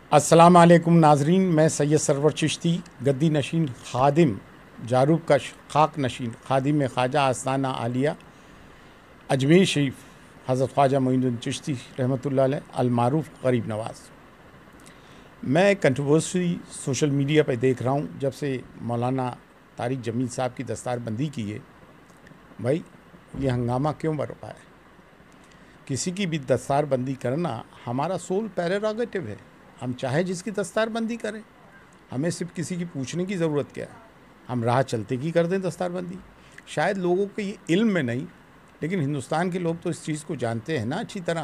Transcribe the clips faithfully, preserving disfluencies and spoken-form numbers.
अस्सलाम वालेकुम नाजरीन, मैं सैयद सरवर चिश्ती गद्दी नशीन खादिम जारूब का खाक नशीन खादिम ख्वाजा आस्ताना आलिया अजमेर शरीफ हज़रत ख्वाजा मोइनुद्दीन चिश्ती रहमतुल्लाह अलैह अलमारूफ़ गरीब नवाज़। मैं कंट्रोवर्सी सोशल मीडिया पर देख रहा हूँ जब से मौलाना तारिक जमील साहब की दस्तारबंदी की है। भाई ये हंगामा क्यों बरपा है? किसी की भी दस्तारबंदी करना हमारा सोल प्रेरोगेटिव है। हम चाहे जिसकी दस्तारबंदी करें, हमें सिर्फ किसी की पूछने की ज़रूरत क्या है। हम राह चलते की कर दें दस्तारबंदी। शायद लोगों के ये इल्म में नहीं, लेकिन हिंदुस्तान के लोग तो इस चीज़ को जानते हैं ना अच्छी तरह।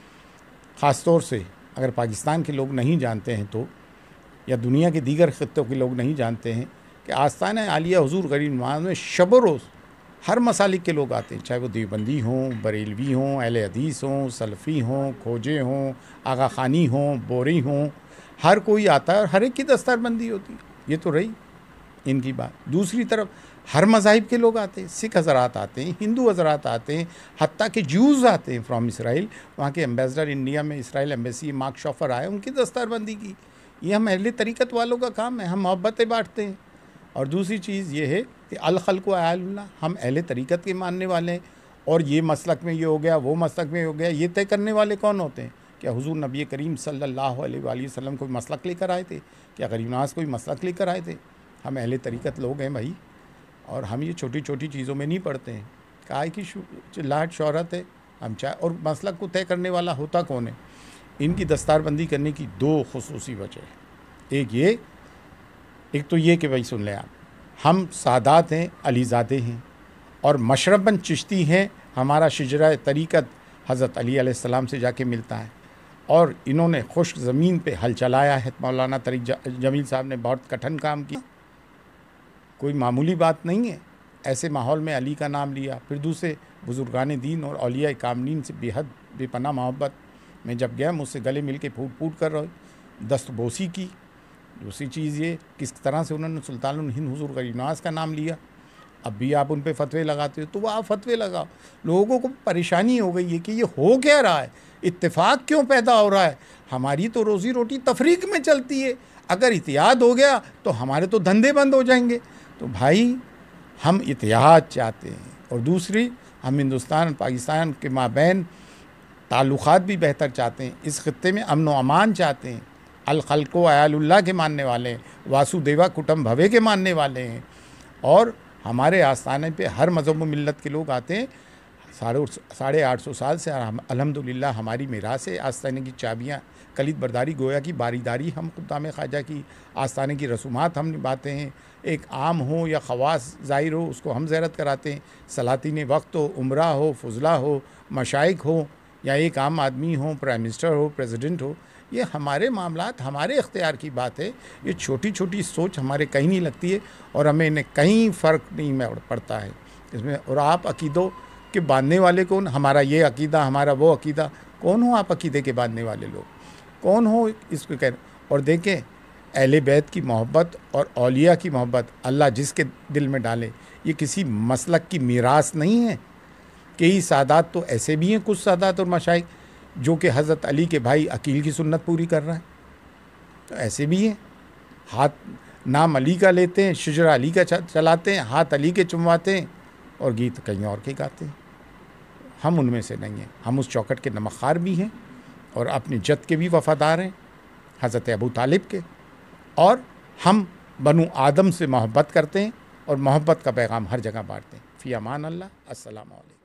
ख़ास तौर से अगर पाकिस्तान के लोग नहीं जानते हैं तो, या दुनिया के दीगर ख़ित्तों के लोग नहीं जानते हैं कि आस्ताना आलिया हुज़ूर गरीब नवाज़ में शब रोज़ हर मसालिक के लोग आते हैं, चाहे वो देवबंदी हों, बरेलवी हों, अहले हदीस हों, सलफ़ी हों, खोजे हों, आगा खानी हों, बोरी हों, हर कोई आता है और हर एक की दस्तारबंदी होती है। ये तो रही इनकी बात। दूसरी तरफ हर मज़ाहिब के लोग आते हैं, सिख हज़रात आते हैं, हिंदू हज़रात आते हैं, हत्ता के ज्यूज़ आते हैं फ्राम इसराइल। वहाँ के एम्बेसडर इंडिया में इसराइल एम्बेसी मार्क शॉफर आए, उनकी दस्तारबंदी की। ये हम अहले तरीक़त वालों का काम है, हम मोहब्बतें बाँटते हैं। और दूसरी चीज़ ये है कि अल खल्क़ु अयालुल्लाह, हम अहले तरीक़त के मानने वाले हैं। और ये मसलक में ये हो गया, वो मसलक में हो गया, ये तय करने वाले कौन होते हैं? क्या हुज़ूर नबी करीम सल्लल्लाहु अलैहि वसल्लम कोई मसलक लेकर आए थे? क्या गरीब नवाज़ कोई मसलक लेकर आए थे? हम अहले तरीक़त लोग हैं भाई, और हम ये छोटी छोटी चीज़ों में नहीं पढ़ते हैं। काय की चिल्लाहट शोहरत है हम चाहे, और मसलक को तय करने वाला होता कौन है? इनकी दस्तारबंदी करने की दो खुसूसी वजह है। एक ये एक तो ये कि भाई सुन लें आप, हम सादात हैं, अलीज़ादे हैं और मशरबन चिश्ती हैं। हमारा शिजरा तरीक़त हज़रत अली अलैहिस्सलाम से जाके मिलता है, और इन्होंने खुश्क ज़मीन पे हल चलाया है। मौलाना तारिक जमील साहब ने बहुत कठिन काम किया, कोई मामूली बात नहीं है। ऐसे माहौल में अली का नाम लिया, फिर दूसरे बुज़ुर्गान दीन और औलिया कामनीन से बेहद बेपनाह मोहब्बत में जब गया, मुझसे गले मिल के फूट फूट कर रहे दस्तबोसी की। दूसरी चीज़ ये किस तरह से उन्होंने सुल्तानुल हिंद हुज़ूर गरीब नवाज़ का नाम लिया। अब भी आप उन पे फतवे लगाते हो तो वह आप फतवे लगाओ। लोगों को परेशानी हो गई है कि ये हो क्या रहा है, इत्तेफाक क्यों पैदा हो रहा है। हमारी तो रोज़ी रोटी तफरीक में चलती है, अगर इतिहाद हो गया तो हमारे तो धंधे बंद हो जाएंगे। तो भाई हम इतिहाद चाहते हैं, और दूसरी हम हिंदुस्तान पाकिस्तान के माबैन ताल्लुक़ात भी बेहतर चाहते हैं। इस ख़ित्ते में अमन व अमान चाहते हैं। अल खल्क़ु अयालुल्लाह के मानने वाले हैं, वासुदेवा कुटुम्ब भवे के मानने वाले हैं, और हमारे आस्थाने पे हर मज़हब व मिल्लत के लोग आते हैं। साढ़े साढ़े आठ सौ साल से अल्हम्दुलिल्लाह हमारी मीरास है। आस्थाने की चाबियाँ कलीद बरदारी गोया की बारीदारी हम खुदाम ख्वाजा की आस्थाने की रसूमात हम निभाते हैं। एक आम हो या ख़वास ज़ाहिर हो, उसको हम ज़ियारत कराते हैं। सलातीन वक्त हो, उम्रा हो, फुजला हो, मशाइख हो, या एक आम आदमी हो, प्राइम मिनिस्टर हो, प्रेसिडेंट हो, ये हमारे मामलात हमारे इख्तियार की बात है। ये छोटी छोटी सोच हमारे कहीं नहीं लगती है, और हमें इन्हें कहीं फ़र्क नहीं पड़ता है इसमें। और आप अकीदों के बांधने वाले कौन? हमारा ये अकीदा, हमारा वो अकीदा, कौन हो आप? अकीदे के बांधने वाले लोग कौन हो इसको कह। और देखें, अहले बैत की मोहब्बत और औलिया की मोहब्बत अल्लाह जिसके दिल में डाले, ये किसी मसलक की मीरास नहीं है। कई सादात तो ऐसे भी हैं, कुछ सादात और मशाइख जो कि हज़रत अली के भाई अकील की सुन्नत पूरी कर रहे हैं, तो ऐसे भी हैं। हाथ नाम अली का लेते हैं, शिजरा अली का चलाते हैं, हाथ अली के चुमवाते हैं, और गीत कहीं और के गाते हैं। हम उनमें से नहीं हैं। हम उस चौखट के नमख़ार भी हैं, और अपने जद के भी वफ़ादार हैं, हज़रत अबू तालिब के। और हम बनु आदम से मोहब्बत करते हैं, और मोहब्बत का पैगाम हर जगह बाँटते हैं। फ़ी अमान अल्लाह। अस्सलामु अलैकुम।